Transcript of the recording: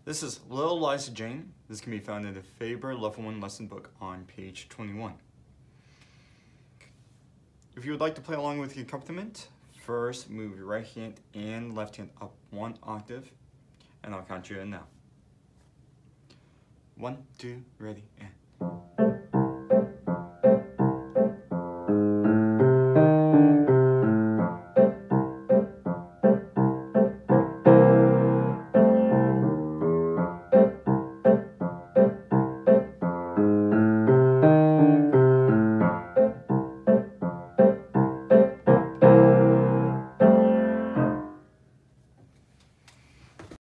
This is Little Eliza Jane. This can be found in the Faber Level 1 lesson book on page 21. If you would like to play along with the accompaniment, first move your right hand and left hand up 1 octave, and I'll count you in now. 1, 2, ready, and